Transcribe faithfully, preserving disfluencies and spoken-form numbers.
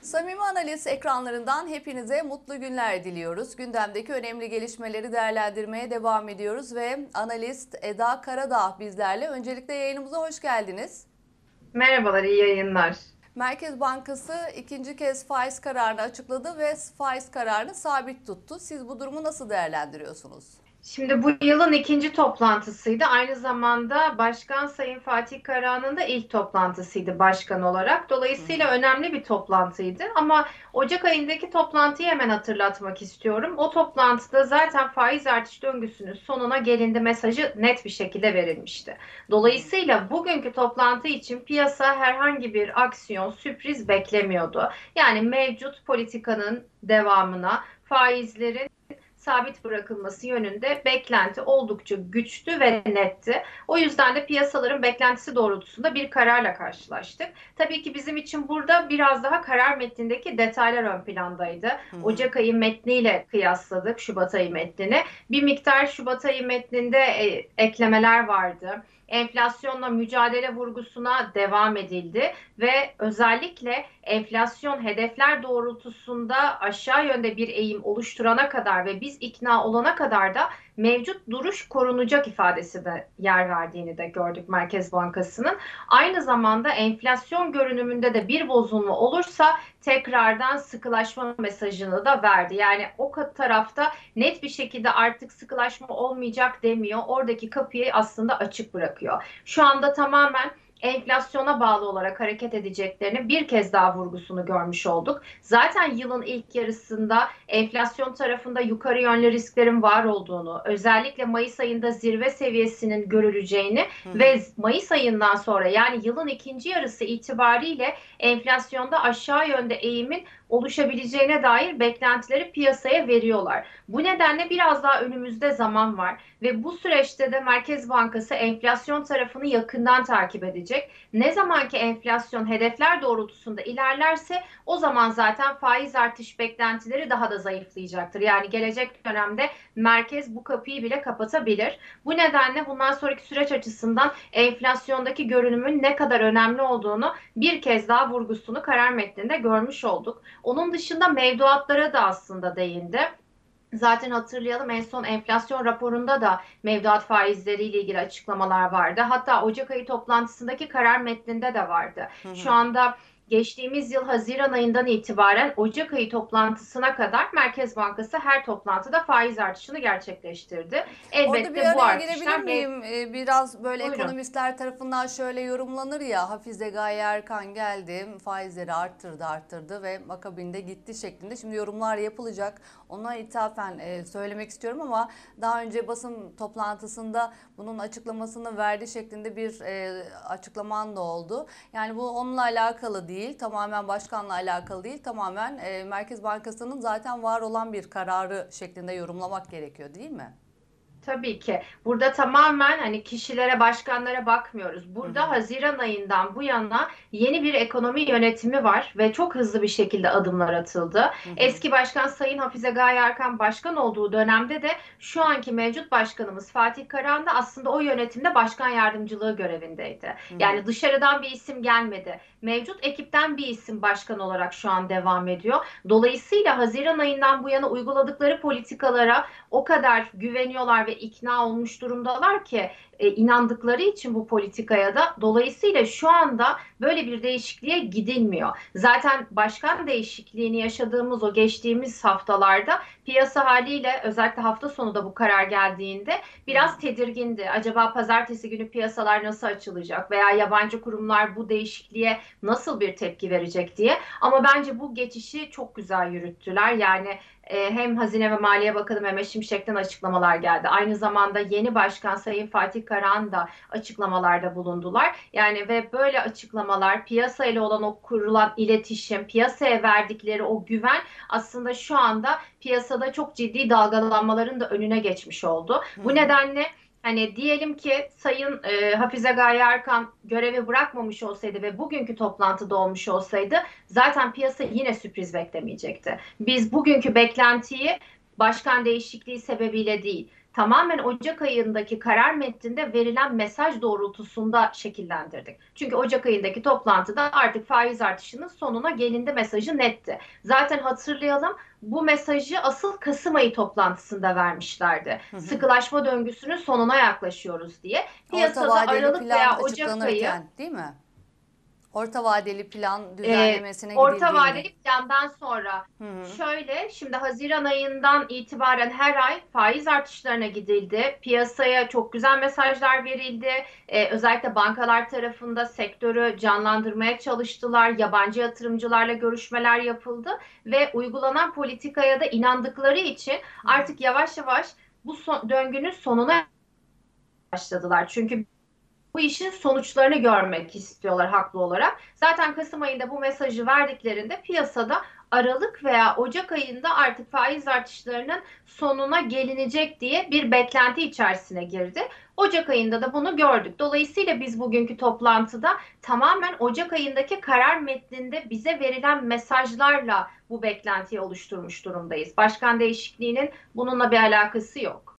Samimi Analiz ekranlarından hepinize mutlu günler diliyoruz. Gündemdeki önemli gelişmeleri değerlendirmeye devam ediyoruz ve analist Eda Karadağ bizlerle. Öncelikle yayınımıza hoş geldiniz. Merhabalar, iyi yayınlar. Merkez Bankası ikinci kez faiz kararını açıkladı ve faiz kararını sabit tuttu. Siz bu durumu nasıl değerlendiriyorsunuz? Şimdi bu yılın ikinci toplantısıydı. Aynı zamanda Başkan Sayın Fatih Karahan'ın da ilk toplantısıydı başkan olarak. Hı Dolayısıyla hı. önemli bir toplantıydı. Ama Ocak ayındaki toplantıyı hemen hatırlatmak istiyorum. O toplantıda zaten faiz artış döngüsünün sonuna gelindi mesajı net bir şekilde verilmişti. Hı hı. Dolayısıyla bugünkü toplantı için piyasa herhangi bir aksiyon, sürpriz beklemiyordu. Yani mevcut politikanın devamına, faizlerin sabit bırakılması yönünde beklenti oldukça güçlü ve netti. O yüzden de piyasaların beklentisi doğrultusunda bir kararla karşılaştık. Tabii ki bizim için burada biraz daha karar metnindeki detaylar ön plandaydı. Hı hı. Ocak ayı metniyle kıyasladık Şubat ayı metnini. Bir miktar Şubat ayı metninde e, eklemeler vardı. Enflasyonla mücadele vurgusuna devam edildi ve özellikle enflasyon hedefler doğrultusunda aşağı yönde bir eğim oluşturana kadar ve biz ikna olana kadar da mevcut duruş korunacak ifadesi de yer verdiğini de gördük Merkez Bankası'nın. Aynı zamanda enflasyon görünümünde de bir bozulma olursa tekrardan sıkılaşma mesajını da verdi. Yani o tarafta net bir şekilde artık sıkılaşma olmayacak demiyor. Oradaki kapıyı aslında açık bırakıyor. Şu anda tamamen enflasyona bağlı olarak hareket edeceklerini bir kez daha vurgusunu görmüş olduk. Zaten yılın ilk yarısında enflasyon tarafında yukarı yönlü risklerin var olduğunu, özellikle Mayıs ayında zirve seviyesinin görüleceğini Hı hı. ve Mayıs ayından sonra yani yılın ikinci yarısı itibariyle enflasyonda aşağı yönde eğimin oluşabileceğine dair beklentileri piyasaya veriyorlar. Bu nedenle biraz daha önümüzde zaman var ve bu süreçte de Merkez Bankası enflasyon tarafını yakından takip edecek. Ne zamanki enflasyon hedefler doğrultusunda ilerlerse o zaman zaten faiz artış beklentileri daha da zayıflayacaktır. Yani gelecek dönemde merkez bu kapıyı bile kapatabilir. Bu nedenle bundan sonraki süreç açısından enflasyondaki görünümün ne kadar önemli olduğunu bir kez daha vurgusunu karar metninde görmüş olduk. Onun dışında mevduatlara da aslında değindi. Zaten hatırlayalım en son enflasyon raporunda da mevduat faizleriyle ilgili açıklamalar vardı. Hatta Ocak ayı toplantısındaki karar metninde de vardı. Hı Şu hı. anda geçtiğimiz yıl Haziran ayından itibaren Ocak ayı toplantısına kadar Merkez Bankası her toplantıda faiz artışını gerçekleştirdi. Orada bir Elbette bu araya girebilir artışlar mev... miyim? Ee, Biraz böyle Buyurun. ekonomistler tarafından şöyle yorumlanır ya, Hafize Gaye Erkan geldi, faizleri arttırdı arttırdı ve akabinde gitti şeklinde. Şimdi yorumlar yapılacak. Ona ithafen e, söylemek istiyorum ama daha önce basın toplantısında bunun açıklamasını verdi şeklinde bir e, açıklaman da oldu. Yani bu onunla alakalı değil, tamamen başkanla alakalı değil, tamamen e, Merkez Bankası'nın zaten var olan bir kararı şeklinde yorumlamak gerekiyor, değil mi? Tabii ki. Burada tamamen hani kişilere, başkanlara bakmıyoruz. Hı Burada hı. Haziran ayından bu yana yeni bir ekonomi yönetimi var ve çok hızlı bir şekilde adımlar atıldı. Hı hı. Eski Başkan Sayın Hafize Gaye Erkan başkan olduğu dönemde de şu anki mevcut başkanımız Fatih Karahan da aslında o yönetimde başkan yardımcılığı görevindeydi. Hı hı. Yani dışarıdan bir isim gelmedi. Mevcut ekipten bir isim başkan olarak şu an devam ediyor. Dolayısıyla Haziran ayından bu yana uyguladıkları politikalara o kadar güveniyorlar ve ikna olmuş durumdalar ki e, inandıkları için bu politikaya da dolayısıyla şu anda böyle bir değişikliğe gidilmiyor. Zaten başkan değişikliğini yaşadığımız o geçtiğimiz haftalarda piyasa haliyle özellikle hafta sonu da bu karar geldiğinde Hı hı. biraz tedirgindi. Acaba pazartesi günü piyasalar nasıl açılacak veya yabancı kurumlar bu değişikliğe nasıl bir tepki verecek diye. Ama bence bu geçişi çok güzel yürüttüler. Yani e, hem Hazine ve Maliye Bakanı Mehmet Şimşek'ten açıklamalar geldi. Aynı zamanda yeni başkan Sayın Fatih Karahan da açıklamalarda bulundular. Yani ve böyle açıklamalar, piyasa ile olan o kurulan iletişim, piyasaya verdikleri o güven aslında şu anda piyasada çok ciddi dalgalanmaların da önüne geçmiş oldu. Hı Bu hı. nedenle hani diyelim ki Sayın e, Hafize Gaye Erkan görevi bırakmamış olsaydı ve bugünkü toplantıda olmuş olsaydı zaten piyasa yine sürpriz beklemeyecekti. Biz bugünkü beklentiyi başkan değişikliği sebebiyle değil, tamamen Ocak ayındaki karar metninde verilen mesaj doğrultusunda şekillendirdik. Çünkü Ocak ayındaki toplantıda artık faiz artışının sonuna gelindi mesajı netti. Zaten hatırlayalım, bu mesajı asıl Kasım ayı toplantısında vermişlerdi. Hı hı. Sıkılaşma döngüsünün sonuna yaklaşıyoruz diye. Orta Piyasada vadeli Aralık plan veya Ocak ayı açıklanırken değil mi? Orta vadeli plan e, düzenlemesine orta gidildiğinde. vadeli plandan sonra Hı hı. şöyle, şimdi Haziran ayından itibaren her ay faiz artışlarına gidildi. Piyasaya çok güzel mesajlar verildi. E, özellikle bankalar tarafında sektörü canlandırmaya çalıştılar. Yabancı yatırımcılarla görüşmeler yapıldı ve uygulanan politikaya da inandıkları için artık yavaş yavaş bu son, döngünün sonuna başladılar. Çünkü bu işin sonuçlarını görmek istiyorlar haklı olarak. Zaten Kasım ayında bu mesajı verdiklerinde piyasada Aralık veya Ocak ayında artık faiz artışlarının sonuna gelinecek diye bir beklenti içerisine girdi. Ocak ayında da bunu gördük. Dolayısıyla biz bugünkü toplantıda tamamen Ocak ayındaki karar metninde bize verilen mesajlarla bu beklentiyi oluşturmuş durumdayız. Başkan değişikliğinin bununla bir alakası yok.